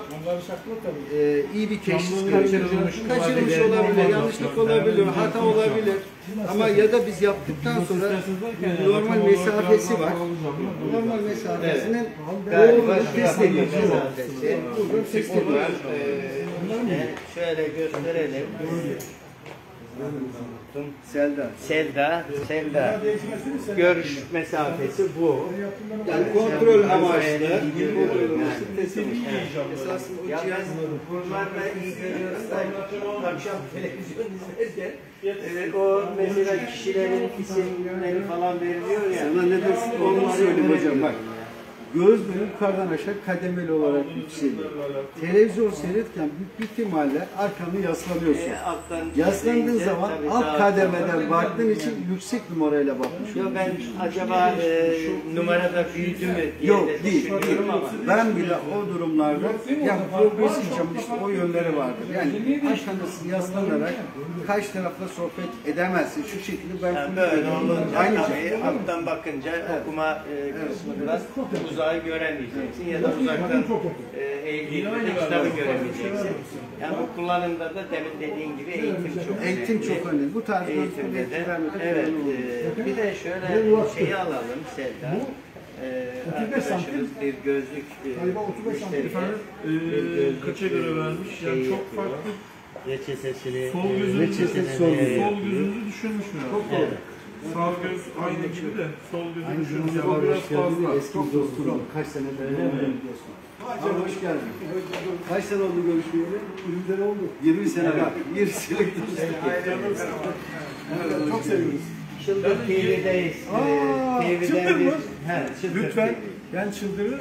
[SPEAKER 3] e, iyi bir teşhis
[SPEAKER 1] Kaçırılmış
[SPEAKER 3] kaçırılmış
[SPEAKER 1] olabilir,
[SPEAKER 3] olabilir,
[SPEAKER 1] normal
[SPEAKER 3] yanlışlık olabilir, hata olabilir. Ama ya da biz yaptıktan sonra normal mesafesi var. Normal mesafesinin
[SPEAKER 1] Galiba
[SPEAKER 3] doğruluğunu test ediyoruz.
[SPEAKER 1] mesafesi.
[SPEAKER 3] Burada test
[SPEAKER 1] Bunlar
[SPEAKER 3] ediyoruz.
[SPEAKER 1] e, işte şöyle gösterelim.
[SPEAKER 3] Selda.
[SPEAKER 1] Selda, Selda. Görüş mesafesi bu.
[SPEAKER 3] Yani kontrol amaçlı.
[SPEAKER 1] Yani,
[SPEAKER 3] Kontrol amaçlı test ediyoruz. Esasında o
[SPEAKER 1] Ya
[SPEAKER 3] cihaz
[SPEAKER 1] ben buralarda iyi görüyorum da akşam televizyon izlerken e, o mesela kişilerin isimleri falan veriliyor ya.
[SPEAKER 3] sana ne dersin onu söyleyeyim hocam bak. Gözlüğü yukarıdan aşağı kademeli olarak yükseliyor. Televizyon seyretken büyük bir ihtimalle arkanı yaslanıyorsun.
[SPEAKER 1] E, alttan
[SPEAKER 3] Yaslandığın
[SPEAKER 1] izleyince
[SPEAKER 3] zaman
[SPEAKER 1] tabii
[SPEAKER 3] alt
[SPEAKER 1] daha-
[SPEAKER 3] kademeden baktığın için yüksek numarayla bakmış
[SPEAKER 1] Yo,
[SPEAKER 3] oluyorsun.
[SPEAKER 1] ben acaba e, numarada büyüdü mü diye
[SPEAKER 3] Yok
[SPEAKER 1] de
[SPEAKER 3] değil,
[SPEAKER 1] düşünüyorum
[SPEAKER 3] değil.
[SPEAKER 1] ama.
[SPEAKER 3] Ben bile o durumlarda yani progresif camın işte o yönleri vardır. Yani arkanı yaslanarak kaç tarafla sohbet edemezsin. Şu şekilde ben
[SPEAKER 1] Yani böyle olunca
[SPEAKER 3] aynı
[SPEAKER 1] tabii
[SPEAKER 3] şey.
[SPEAKER 1] alttan bakınca okuma e, kısmında uzak uzağı göremeyeceksin ya da uzaktan e, eğildiğinde kitabı göremeyeceksin. Yani bu kullanımda da demin dediğin gibi eğitim çok önemli.
[SPEAKER 3] Eğitim çok önemli. Bu tarz
[SPEAKER 1] Eğitimde de, evet. E, bir de şöyle şeyi alalım Selda. Ee, arkadaşımız bir gözlük e, müşteriye bir gözlük
[SPEAKER 2] kaça göre vermiş? Yani
[SPEAKER 1] şey
[SPEAKER 2] çok
[SPEAKER 1] yapıyor.
[SPEAKER 2] farklı.
[SPEAKER 1] Reçetesini
[SPEAKER 2] Sol gözünüzü,
[SPEAKER 3] reçetesi
[SPEAKER 2] sol,
[SPEAKER 3] sol,
[SPEAKER 2] sol gözünüzü düşünmüş mü?
[SPEAKER 3] Çok doğru.
[SPEAKER 2] Sağ göz aynı gibi de sol gözü
[SPEAKER 3] Aynı
[SPEAKER 2] düşünmüş.
[SPEAKER 3] zamanda
[SPEAKER 2] O
[SPEAKER 3] var,
[SPEAKER 2] biraz
[SPEAKER 3] hoş geldin.
[SPEAKER 2] fazla.
[SPEAKER 3] Eski bir dostum. Kaç senedir biliyorsun. Abi hoş geldin. Kaç sene oldu görüşmeyeli? yirmi sene oldu. yirmi sene bak. yirmi sene çok seviyoruz.
[SPEAKER 1] Çıldır T V'deyiz.
[SPEAKER 4] Aa,
[SPEAKER 1] T V'den
[SPEAKER 4] Çıldır
[SPEAKER 1] bir-
[SPEAKER 4] mı?
[SPEAKER 1] He, Çıldır
[SPEAKER 4] Lütfen,
[SPEAKER 1] T V.
[SPEAKER 4] ben Çıldır'ı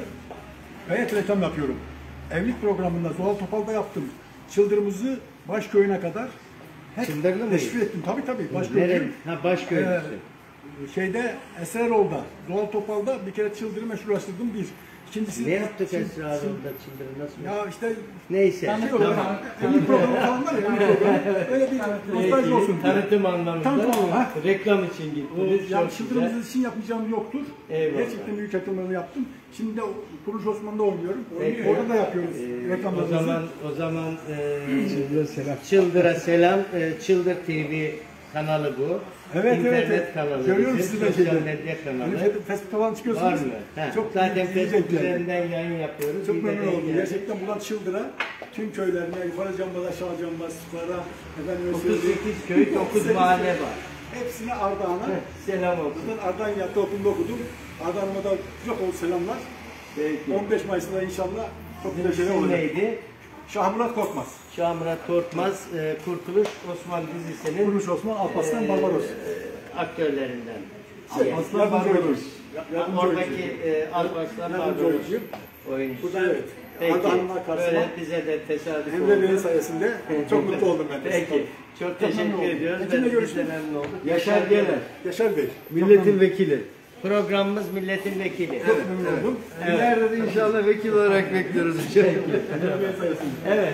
[SPEAKER 4] gayet reklam yapıyorum. Evlilik programında Zuhal Topal'da yaptım. Çıldır'ımızı Başköy'üne kadar hep
[SPEAKER 1] Çıldırlı mı?
[SPEAKER 4] teşvik ettim. Tabii tabii.
[SPEAKER 1] Nere?
[SPEAKER 4] Başköy.
[SPEAKER 1] Ha Başköylüsü.
[SPEAKER 4] Ee, şeyde Esreroğlu'da, Zuhal Topal'da bir kere Çıldır'ı meşrulaştırdım bir. İkincisi
[SPEAKER 1] Ne yaptık
[SPEAKER 4] Çıl-
[SPEAKER 1] Esra Hanım'da Çıldır'ı nasıl?
[SPEAKER 4] Ya işte
[SPEAKER 1] Neyse.
[SPEAKER 4] tanıtıyorlar.
[SPEAKER 1] Tamam.
[SPEAKER 4] Evlilik programı falan var ya, evlilik programı. Öyle bir nostalji olsun. diye.
[SPEAKER 1] Tanıtım anlamında.
[SPEAKER 4] Tanıtım anlamında, ha.
[SPEAKER 1] Reklam için gittiniz.
[SPEAKER 4] Yani
[SPEAKER 1] Çok
[SPEAKER 4] Çıldır'ımız
[SPEAKER 1] güzel.
[SPEAKER 4] için yapmayacağım yoktur.
[SPEAKER 1] Eyvallah.
[SPEAKER 4] Gerçekten büyük yatırımlarını yaptım. Şimdi de Kuruluş Osman'da oynuyorum.
[SPEAKER 1] Peki.
[SPEAKER 4] Orada da yapıyoruz
[SPEAKER 1] Ee, o
[SPEAKER 4] reklamlarımızı.
[SPEAKER 1] zaman o zaman e,
[SPEAKER 4] Çıldır'a selam.
[SPEAKER 1] Çıldır'a selam. E, Çıldır T V kanalı bu.
[SPEAKER 4] Evet,
[SPEAKER 1] İnternet
[SPEAKER 4] evet, evet.
[SPEAKER 1] kanalı.
[SPEAKER 4] Görüyorum
[SPEAKER 1] bizim,
[SPEAKER 4] sizi de
[SPEAKER 1] sosyal
[SPEAKER 4] şeyde.
[SPEAKER 1] medya kanalı.
[SPEAKER 4] Hani şeyde Facebook falan çıkıyorsunuz.
[SPEAKER 1] Var mı? He.
[SPEAKER 4] Çok
[SPEAKER 1] Zaten
[SPEAKER 4] iyi- iyi
[SPEAKER 1] Facebook
[SPEAKER 4] denk geldi.
[SPEAKER 1] üzerinden yayın yapıyoruz.
[SPEAKER 4] Çok
[SPEAKER 1] İyi de
[SPEAKER 4] memnun
[SPEAKER 1] denk
[SPEAKER 4] oldum.
[SPEAKER 1] geldi.
[SPEAKER 4] Gerçekten buradan Çıldır'a, tüm köylerine, Yukarı Cambaz'a, Şah Cambaz, Sukara, efendim
[SPEAKER 1] otuz sekiz köy, dokuz mahalle var.
[SPEAKER 4] Hepsine Ardahan'a.
[SPEAKER 1] Selam olsun.
[SPEAKER 4] Buradan Ardahan Yatta Okulu'nda okudum. Ardahan'ıma da çok ol selamlar.
[SPEAKER 1] Peki.
[SPEAKER 4] on beş Mayıs'ta inşallah çok güzel şeyler
[SPEAKER 1] İsim
[SPEAKER 4] olacak.
[SPEAKER 1] neydi?
[SPEAKER 4] Şahmurat Korkmaz.
[SPEAKER 1] Şahmurat Korkmaz, e, Kurtuluş Osman dizisinin
[SPEAKER 4] Kuruluş Osman, Alparslan
[SPEAKER 1] e,
[SPEAKER 4] Barbaros.
[SPEAKER 1] aktörlerinden.
[SPEAKER 4] Şey,
[SPEAKER 1] Yani
[SPEAKER 4] Aslan Barbaros. Yardımcı
[SPEAKER 1] Oradaki
[SPEAKER 4] oyuncu.
[SPEAKER 1] e, Alparslan
[SPEAKER 4] Yardımcı
[SPEAKER 1] Barbaros
[SPEAKER 4] oyuncu.
[SPEAKER 1] oyuncusu.
[SPEAKER 4] Burada evet.
[SPEAKER 1] Peki,
[SPEAKER 4] Ardahan'la karşıma.
[SPEAKER 1] böyle bize de tesadüf
[SPEAKER 4] Emre Bey'in
[SPEAKER 1] oldu.
[SPEAKER 4] sayesinde çok mutlu oldum ben.
[SPEAKER 1] Peki, çok
[SPEAKER 4] memnun
[SPEAKER 1] teşekkür
[SPEAKER 4] oldum.
[SPEAKER 1] ediyoruz.
[SPEAKER 4] Kimle
[SPEAKER 1] Ben de
[SPEAKER 4] görüştük?
[SPEAKER 1] memnun oldum.
[SPEAKER 3] Yaşar Geler.
[SPEAKER 4] Yaşar Bey.
[SPEAKER 3] Milletin vekili.
[SPEAKER 1] Programımız Milletin Vekili.
[SPEAKER 4] Çok memnun oldum.
[SPEAKER 3] İleride de inşallah vekil olarak bekliyoruz.
[SPEAKER 4] Emre Bey'in sayesinde.
[SPEAKER 1] Evet,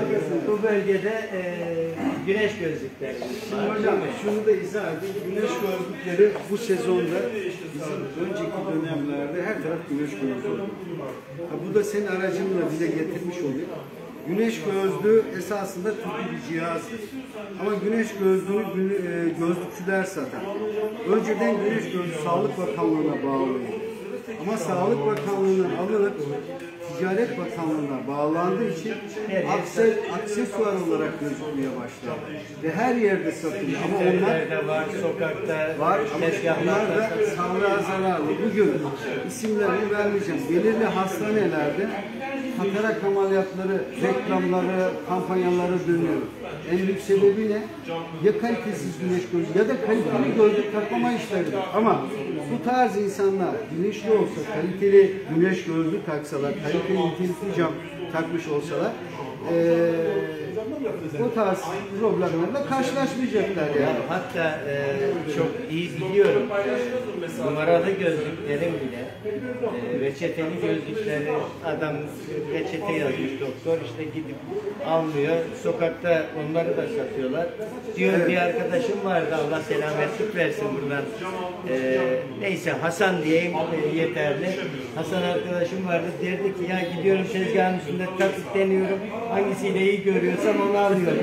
[SPEAKER 1] bu bölgede e, güneş gözlüklerimiz var.
[SPEAKER 3] Hocam şunu da izah edeyim. Güneş gözlükleri bu sezonda bizim önceki dönemlerde her taraf güneş gözlüğü. Ha, bu da senin aracınla bize getirmiş oluyor. Güneş gözlüğü esasında tıbbi bir cihazdır. Ama güneş gözlüğünü günü- e, gözlükçüler satar. Önceden güneş gözlüğü Sağlık Bakanlığı'na bağlıydı. Ama Sağlık Bakanlığı'ndan alınıp Ticaret Bakanlığı'na bağlandığı için akses, aksesuar olarak gözükmeye başladı. Ve her yerde satılıyor. Ama onlar
[SPEAKER 1] Evlerde var, sokakta,
[SPEAKER 3] var ama onlar
[SPEAKER 1] tezgahlarda
[SPEAKER 3] da
[SPEAKER 1] satılıyor.
[SPEAKER 3] sağlığa zararlı. Bugün isimlerini vermeyeceğim. Belirli hastanelerde katarak ameliyatları, reklamları, kampanyaları dönüyor. En büyük sebebi ne? Ya kalitesiz güneş gözlüğü ya da kaliteli gözlük takmama işleridir. Ama bu tarz insanlar bilinçli olsa, kaliteli güneş gözlüğü taksalar, kaliteli nitelikli cam takmış olsalar eee bu tarz problemlerle karşılaşmayacaklar yani.
[SPEAKER 1] Ya hatta e, çok iyi biliyorum. E, numaralı gözlüklerim bile, e, reçeteli gözlükleri adam reçete yazmış doktor işte gidip almıyor. Sokakta onları da satıyorlar. Diyor bir arkadaşım vardı Allah selametlik versin buradan. E, neyse Hasan diyeyim e, yeterli. Hasan arkadaşım vardı derdi ki ya gidiyorum tezgahın üstünde takıp deniyorum. Hangisiyle iyi görüyorsam onu alıyorum.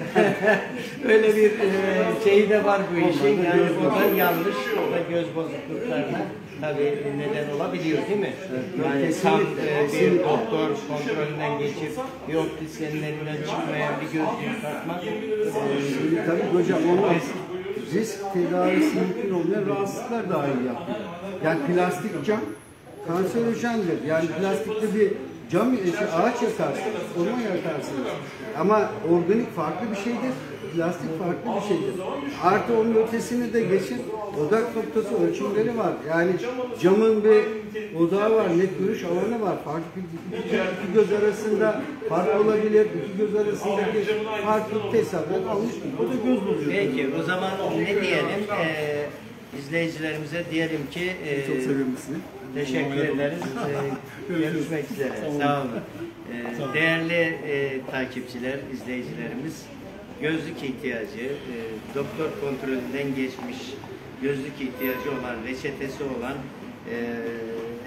[SPEAKER 1] Öyle bir e, şey de var bu işin. Yani o da yanlış. O da göz bozukluklarına tabii neden olabiliyor değil mi? Yani tam e, bir doktor kontrolünden geçip bir optisyenin elinden çıkmayan bir gözlüğü takmak e,
[SPEAKER 3] Şimdi tabii hocam onlar risk tedavisi mümkün olmayan rahatsızlıklar dahil yapıyor. Yani plastik cam kanserojendir. Yani plastikte bir cam, işte ağaç yakarsınız, orman yakarsınız. Ama organik farklı bir şeydir, plastik farklı bir şeydir. Artı onun ötesini de geçin, odak noktası ölçümleri var. Yani camın bir odağı var, net görüş alanı var. Farklı iki, iki göz arasında fark olabilir, iki göz arasındaki farklılık hesaplar almış. O da göz bozuyor.
[SPEAKER 1] Peki o zaman ne diyelim? E, izleyicilerimize diyelim ki e,
[SPEAKER 4] Çok seviyorum sizi.
[SPEAKER 1] teşekkür ederiz. E, görüşmek üzere. Sağ olun. E, değerli e, takipçiler, izleyicilerimiz gözlük ihtiyacı, e, doktor kontrolünden geçmiş gözlük ihtiyacı olan, reçetesi olan e,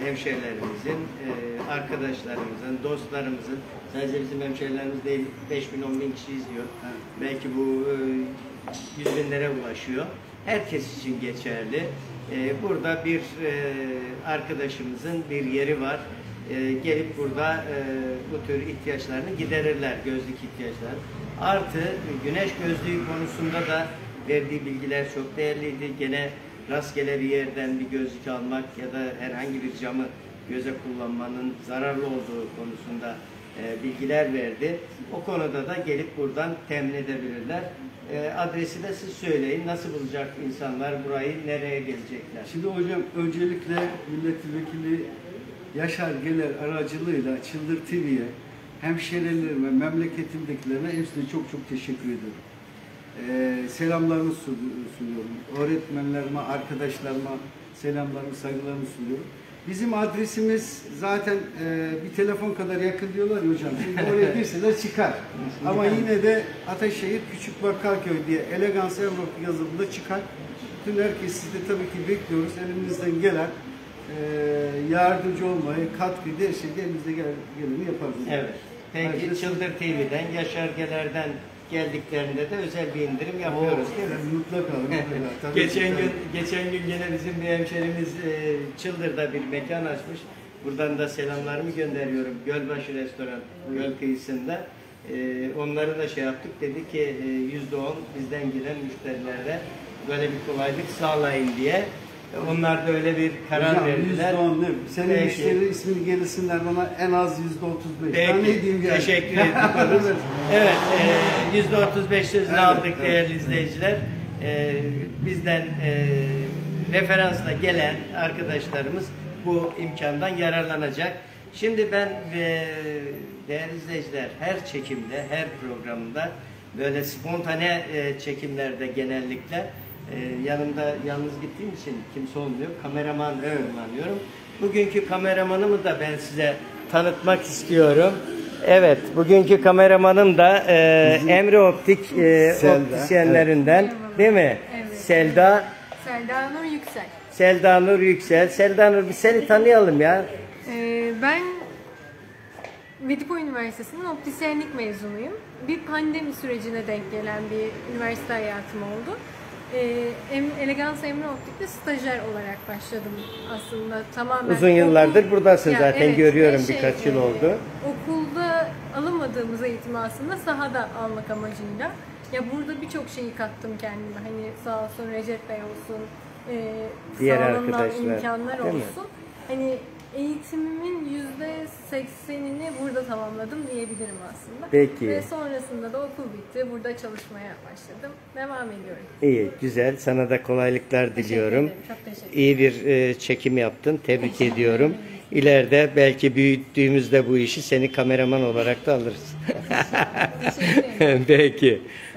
[SPEAKER 1] hemşehrilerimizin, e, arkadaşlarımızın, dostlarımızın, sadece bizim hemşehrilerimiz değil, beş bin on bin kişi izliyor. Belki bu e, yüz binlere ulaşıyor. Herkes için geçerli. E, burada bir e, arkadaşımızın bir yeri var. E, gelip burada e, bu tür ihtiyaçlarını giderirler, gözlük ihtiyaçları. Artı güneş gözlüğü konusunda da verdiği bilgiler çok değerliydi. Gene rastgele bir yerden bir gözlük almak ya da herhangi bir camı göze kullanmanın zararlı olduğu konusunda e, bilgiler verdi. O konuda da gelip buradan temin edebilirler. E, adresi de siz söyleyin. Nasıl bulacak insanlar burayı, nereye gelecekler?
[SPEAKER 3] Şimdi hocam öncelikle milletvekili Yaşar Geler aracılığıyla Çıldır T V'ye, hemşehrilerime, memleketimdekilerine hepsine çok çok teşekkür ediyorum. Ee, selamlarımı sunuyorum. Öğretmenlerime, arkadaşlarıma selamlarımı, saygılarımı sunuyorum. Bizim adresimiz zaten e, bir telefon kadar yakın diyorlar ya hocam. Şimdi oraya girseler çıkar. Ama yine de Ataşehir Küçük Bakkalköy diye Elegans Emlak yazılımında çıkar. Bütün herkes sizi de tabii ki bekliyoruz. Elimizden gelen e, yardımcı olmayı, katkı, her şeyde elimizde gel, geleni yaparız.
[SPEAKER 1] Evet. Peki
[SPEAKER 3] Ayrıca-
[SPEAKER 1] Çıldır T V'den, Yaşar Geler'den geldiklerinde de özel bir indirim yapıyoruz değil mi?
[SPEAKER 3] Evet, mutlaka. mutlaka. Tabii
[SPEAKER 1] geçen
[SPEAKER 3] ki,
[SPEAKER 1] gün geçen gün yine bizim bir hemşerimiz e, Çıldır'da bir mekan açmış. Buradan da selamlarımı gönderiyorum. Gölbaşı Restoran, Göl kıyısında. E, onları da şey yaptık. Dedi ki e, yüzde on bizden gelen müşterilere böyle bir kolaylık sağlayın diye. E, onlar da öyle bir karar
[SPEAKER 3] hocam,
[SPEAKER 1] verdiler.
[SPEAKER 3] yüzde on ne? Senin
[SPEAKER 1] Peki.
[SPEAKER 3] müşteri ismini gelirsinler bana en az yüzde otuz beş. Ben ne
[SPEAKER 1] Peki,
[SPEAKER 3] diyeyim yani?
[SPEAKER 1] teşekkür ediyoruz. Evet, e, yüzde otuz beş sözünü
[SPEAKER 3] Evet,
[SPEAKER 1] aldık
[SPEAKER 3] evet.
[SPEAKER 1] değerli izleyiciler. E, bizden e, referansla gelen arkadaşlarımız bu imkandan yararlanacak. Şimdi ben e, değerli izleyiciler her çekimde, her programda böyle spontane e, çekimlerde genellikle e, yanımda yalnız gittiğim için kimse olmuyor. Kameraman
[SPEAKER 3] Evet.
[SPEAKER 1] kullanıyorum. Bugünkü kameramanımı da ben size tanıtmak istiyorum. Evet, bugünkü kameramanım da e, Emre Optik e,
[SPEAKER 3] Selda,
[SPEAKER 1] optisyenlerinden,
[SPEAKER 5] evet.
[SPEAKER 1] değil mi?
[SPEAKER 5] Evet.
[SPEAKER 1] Selda,
[SPEAKER 5] Selda Nur Yüksel.
[SPEAKER 1] Selda Nur Yüksel. Selda Nur, bir seni tanıyalım ya.
[SPEAKER 5] Ee, ben Medipol Üniversitesi'nin optisyenlik mezunuyum. Bir pandemi sürecine denk gelen bir üniversite hayatım oldu. Ee, Em- Elegans Emre Optik'te stajyer olarak başladım aslında tamamen.
[SPEAKER 1] Uzun yıllardır
[SPEAKER 5] okul-
[SPEAKER 1] buradasın
[SPEAKER 5] Ya
[SPEAKER 1] zaten,
[SPEAKER 5] evet,
[SPEAKER 1] görüyorum
[SPEAKER 5] şey,
[SPEAKER 1] birkaç yıl
[SPEAKER 5] e,
[SPEAKER 1] oldu.
[SPEAKER 5] Okulda alamadığımız eğitimi aslında sahada almak amacıyla. Ya burada birçok şeyi kattım kendime. Hani sağ olsun Recep Bey olsun, e,
[SPEAKER 1] Diğer
[SPEAKER 5] sağlanan
[SPEAKER 1] arkadaşlar,
[SPEAKER 5] imkanlar
[SPEAKER 1] değil mi?
[SPEAKER 5] olsun. Hani eğitimimin yüzde seksenini burada tamamladım diyebilirim aslında.
[SPEAKER 1] Peki.
[SPEAKER 5] Ve sonrasında da okul bitti. Burada çalışmaya başladım. Devam ediyorum.
[SPEAKER 1] İyi, güzel. Sana da kolaylıklar diliyorum.
[SPEAKER 5] ederim, çok teşekkür ederim.
[SPEAKER 1] İyi bir e, çekim yaptın. Tebrik ediyorum. İleride belki büyüttüğümüzde bu işi seni kameraman olarak da alırız.
[SPEAKER 5] Teşekkür ederim.
[SPEAKER 1] Peki.